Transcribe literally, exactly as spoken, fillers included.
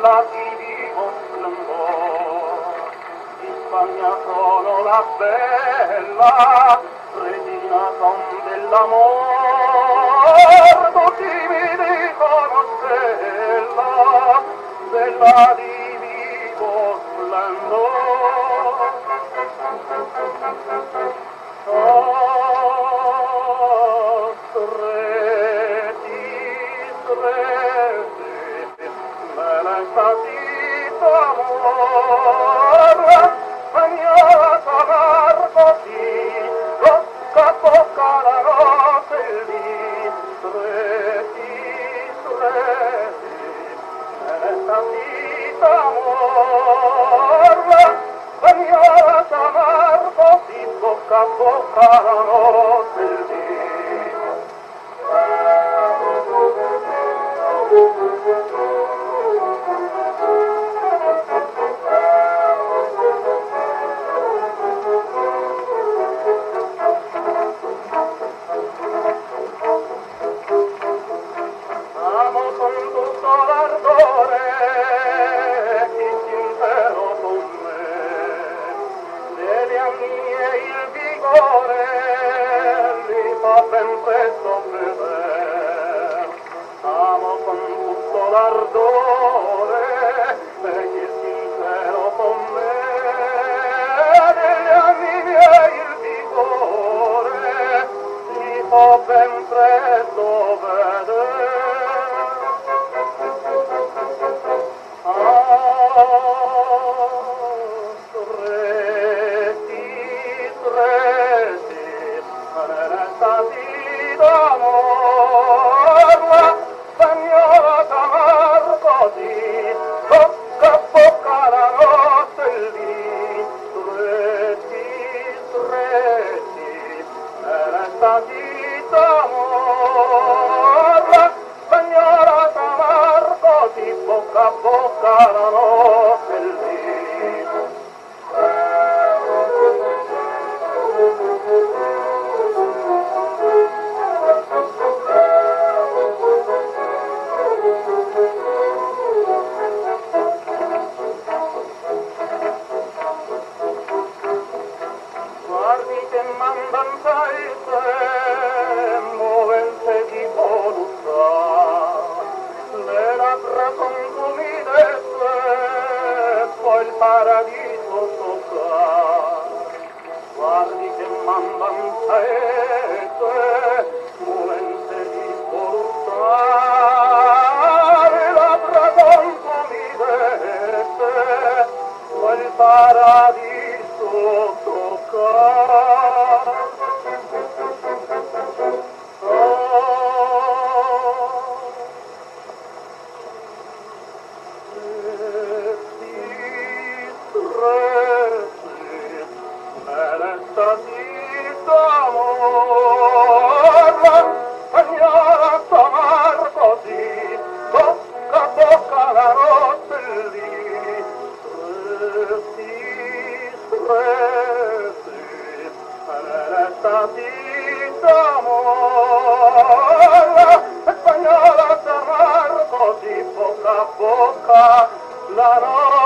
bella di vivo splendor. In Spagna sono la bella regina son dell'amor, tutti mi dicono stella, bella di vivo splendor. Oh, streti, streti, me ne statito amor, spagnola sonar così, bocca a bocca la notte lì, streti, streti, me ne statito amor, spagnola sonar così, bocca a bocca la notte lì. Amo con tutto l'ardore chi sincero con me, degli anni e il vigore li fa ben presto vedere. Amo con tutto l'ardore chi sincero con me, degli anni e il vigore li fa ben presto vedere. Bocca a bocca la notte lì. Guardi che mandan paese, movente di voluttà, le labbra son tumide, poi il paradiso tocca. Guardi che mandan paese, movente di voluttà, le labbra son tumide, poi il paradiso tocca. Spagnola sonar così, bocca a bocca la notte lì, streti, streti, restati d'amore. Spagnola sonar così, bocca a bocca la notte.